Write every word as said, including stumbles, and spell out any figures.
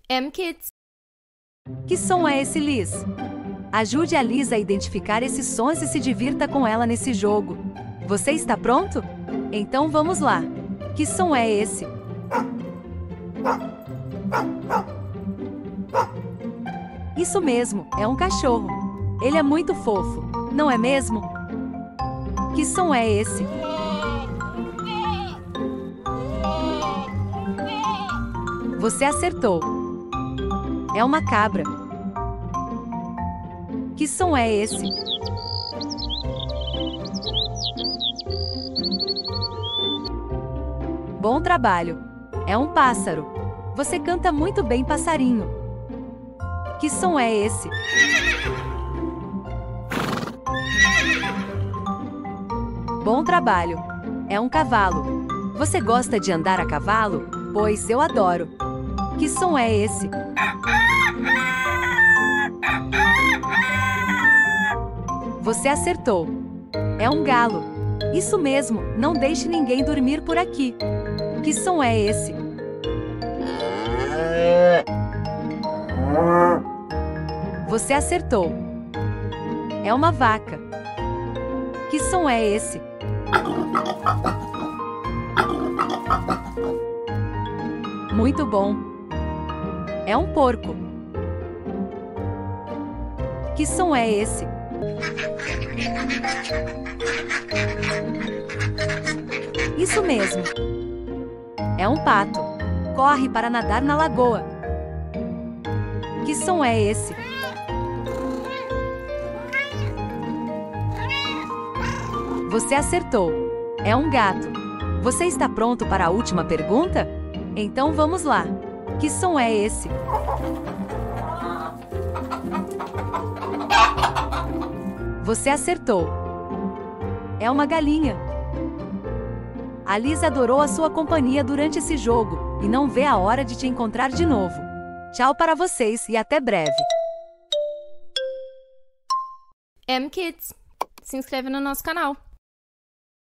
M-Kids. Que som é esse, Liz? Ajude a Liz a identificar esses sons e se divirta com ela nesse jogo. Você está pronto? Então vamos lá. Que som é esse? Isso mesmo, é um cachorro. Ele é muito fofo, não é mesmo? Que som é esse? Você acertou. É uma cabra. Que som é esse? Bom trabalho. É um pássaro. Você canta muito bem, passarinho. Que som é esse? Bom trabalho. É um cavalo. Você gosta de andar a cavalo? Pois eu adoro. Que som é esse? Você acertou. É um galo. Isso mesmo, não deixe ninguém dormir por aqui. Que som é esse? Você acertou. É uma vaca. Que som é esse? Muito bom. É um porco. Que som é esse? Isso mesmo. É um pato. Corre para nadar na lagoa. Que som é esse? Você acertou. É um gato. Você está pronto para a última pergunta? Então vamos lá. Que som é esse? Você acertou. É uma galinha. A Liz adorou a sua companhia durante esse jogo e não vê a hora de te encontrar de novo. Tchau para vocês e até breve. M-Kids. Se inscreve no nosso canal.